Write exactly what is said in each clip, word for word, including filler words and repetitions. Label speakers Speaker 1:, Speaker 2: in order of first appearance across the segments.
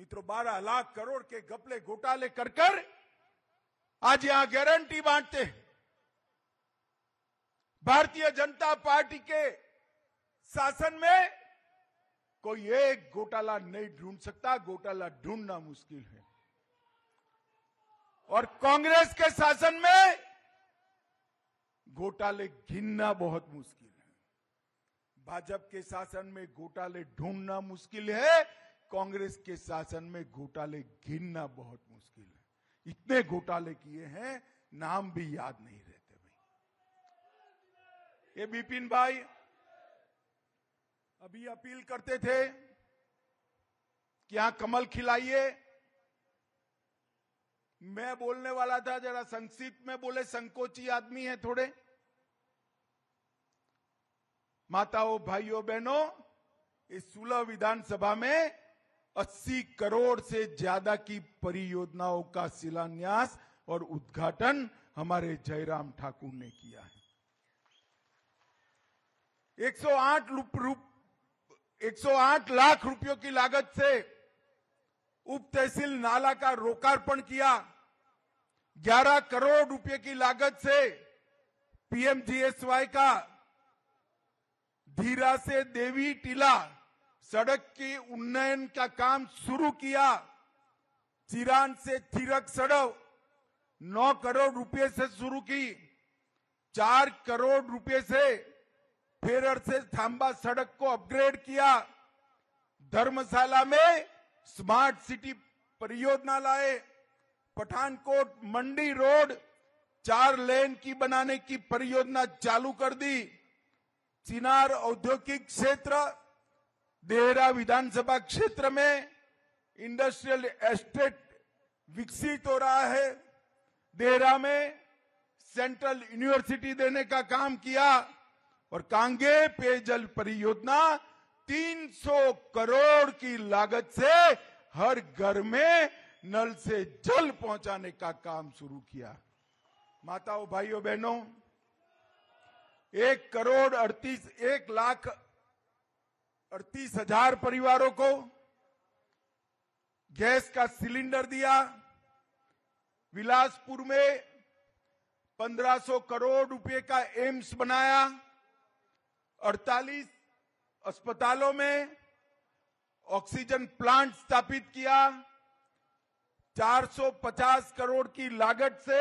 Speaker 1: मित्रों, बारह लाख करोड़ के घपले घोटाले कर कर आज यहां गारंटी बांटते हैं। भारतीय जनता पार्टी के शासन में कोई एक घोटाला नहीं ढूंढ सकता, घोटाला ढूंढना मुश्किल है। और कांग्रेस के शासन में घोटाले गिनना बहुत मुश्किल है। भाजपा के शासन में घोटाले ढूंढना मुश्किल है, कांग्रेस के शासन में घोटाले गिनना बहुत मुश्किल है। इतने घोटाले किए हैं, नाम भी याद नहीं रहते भाई। ये विपिन भाई अभी अपील करते थे कि यहां कमल खिलाइए। मैं बोलने वाला था, जरा संक्षिप्त में बोले, संकोची आदमी है थोड़े। माताओं, भाइयों, बहनों, इस सोलह विधानसभा में अस्सी करोड़ से ज्यादा की परियोजनाओं का शिलान्यास और उद्घाटन हमारे जयराम ठाकुर ने किया है। एक सौ आठ रूप एक सौ आठ लाख रुपयों की लागत से उप तहसील नाला का लोकार्पण किया। ग्यारह करोड़ रुपए की लागत से पीएमजीएसवाई का धीरा से देवी टीला सड़क की उन्नयन का काम शुरू किया। चिरान से थिरक सड़क नौ करोड़ रुपए से शुरू की। चार करोड़ रुपए से फेरर से थांबा सड़क को अपग्रेड किया। धर्मशाला में स्मार्ट सिटी परियोजना लाए। पठानकोट मंडी रोड चार लेन की बनाने की परियोजना चालू कर दी। चिनार औद्योगिक क्षेत्र, देहरा विधानसभा क्षेत्र में इंडस्ट्रियल एस्टेट विकसित हो रहा है। देहरा में सेंट्रल यूनिवर्सिटी देने का काम किया। और कांगे पेयजल परियोजना तीन सौ करोड़ की लागत से हर घर में नल से जल पहुंचाने का काम शुरू किया। माताओं, भाइयों, बहनों, एक करोड़ अड़तीस एक लाख अड़तीस हजार परिवारों को गैस का सिलेंडर दिया। बिलासपुर में पंद्रह सौ करोड़ रुपए का एम्स बनाया। अड़तालीस अस्पतालों में ऑक्सीजन प्लांट स्थापित किया। चार सौ पचास करोड़ की लागत से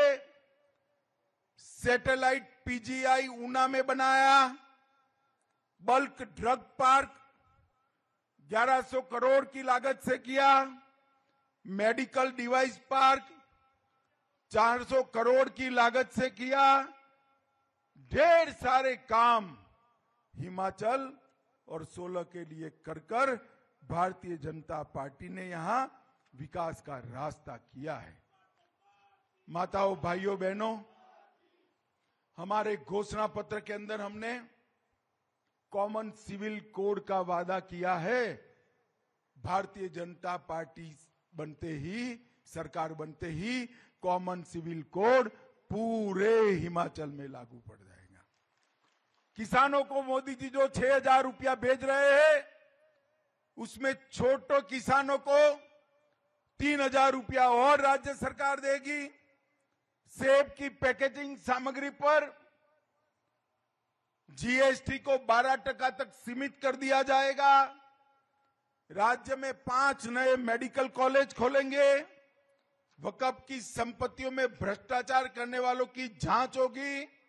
Speaker 1: सैटेलाइट पीजीआई ऊना में बनाया। बल्क ड्रग पार्क ग्यारह सौ करोड़ की लागत से किया। मेडिकल डिवाइस पार्क चार सौ करोड़ की लागत से किया। ढेर सारे काम हिमाचल और सोलह के लिए कर कर भारतीय जनता पार्टी ने यहां विकास का रास्ता किया है। माताओं, भाइयों, बहनों, हमारे घोषणा पत्र के अंदर हमने कॉमन सिविल कोड का वादा किया है। भारतीय जनता पार्टी बनते ही, सरकार बनते ही कॉमन सिविल कोड पूरे हिमाचल में लागू पड़ जाएगा। किसानों को मोदी जी जो छह हजार रुपया भेज रहे हैं, उसमें छोटे किसानों को तीन हजार रुपया और राज्य सरकार देगी। सेब की पैकेजिंग सामग्री पर जीएसटी को बारह टका तक सीमित कर दिया जाएगा। राज्य में पांच नए मेडिकल कॉलेज खोलेंगे। वक्फ की संपत्तियों में भ्रष्टाचार करने वालों की जांच होगी।